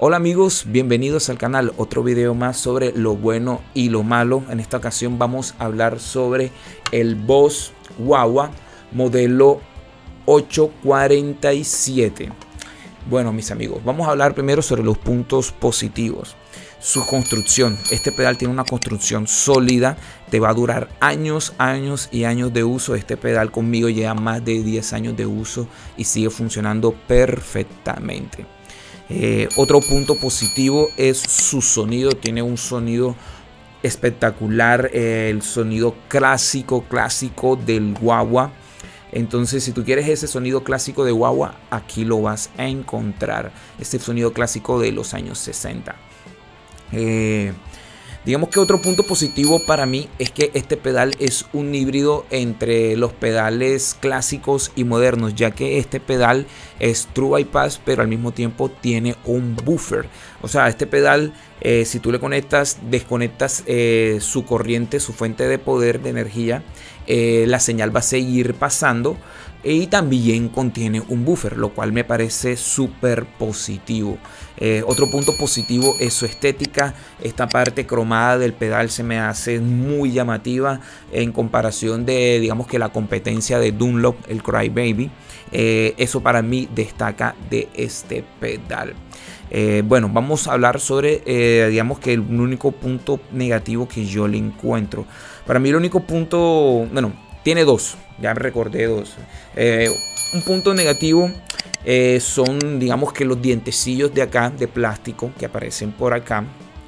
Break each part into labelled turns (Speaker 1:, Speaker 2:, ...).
Speaker 1: Hola amigos, bienvenidos al canal, otro video más sobre lo bueno y lo malo. En esta ocasión vamos a hablar sobre el Boss Wawa modelo 847. Bueno mis amigos, vamos a hablar primero sobre los puntos positivos. Su construcción, este pedal tiene una construcción sólida, te va a durar años y años de uso. Este pedal conmigo lleva más de 10 años de uso y sigue funcionando perfectamente. Otro punto positivo es su sonido, tiene un sonido espectacular, el sonido clásico del Wawa. Entonces si tú quieres ese sonido clásico de Wawa, aquí lo vas a encontrar, este sonido clásico de los años 60. Digamos que otro punto positivo para mí es que este pedal es un híbrido entre los pedales clásicos y modernos, ya que este pedal es True Bypass, pero al mismo tiempo tiene un buffer. O sea, este pedal, si tú le desconectas su corriente, su fuente de poder, de energía, la señal va a seguir pasando. Y también contiene un buffer, lo cual me parece súper positivo. Otro punto positivo es su estética. Esta parte cromada del pedal se me hace muy llamativa en comparación de, digamos, que la competencia de Dunlop, el Crybaby. Eso para mí destaca de este pedal. Bueno, vamos a hablar sobre, digamos que el único punto negativo que yo le encuentro. Para mí el único punto, bueno, tiene dos, ya me recordé dos. Un punto negativo son, digamos que los dientecillos de acá, de plástico, que aparecen por acá.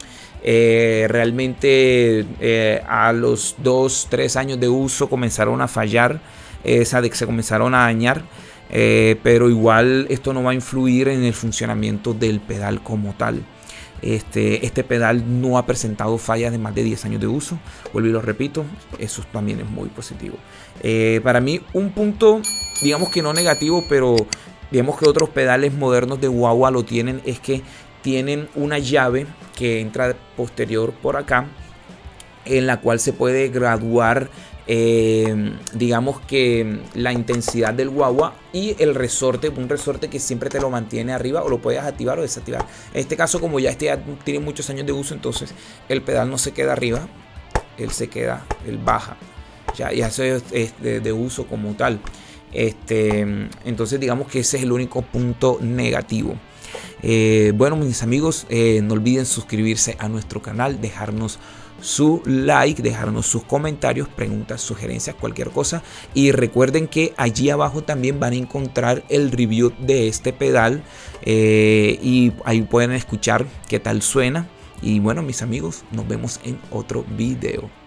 Speaker 1: Realmente a los 2-3 años de uso comenzaron a fallar, se comenzaron a dañar. Pero igual esto no va a influir en el funcionamiento del pedal como tal. Este pedal no ha presentado fallas de más de 10 años de uso. Vuelvo y lo repito, eso también es muy positivo. Para mí un punto, digamos que no negativo, pero digamos que otros pedales modernos de Wawa lo tienen, es que tienen una llave que entra posterior por acá, en la cual se puede graduar digamos que la intensidad del Wawa y el resorte, un resorte que siempre te lo mantiene arriba, o lo puedes activar o desactivar. En este caso, como ya ya tiene muchos años de uso, entonces el pedal no se queda arriba, él baja, ya eso es de uso como tal. Entonces digamos que ese es el único punto negativo. Bueno mis amigos, no olviden suscribirse a nuestro canal, dejarnos su like, dejarnos sus comentarios, preguntas, sugerencias, cualquier cosa. Y recuerden que allí abajo también van a encontrar el review de este pedal, y ahí pueden escuchar qué tal suena. Y bueno mis amigos, nos vemos en otro video.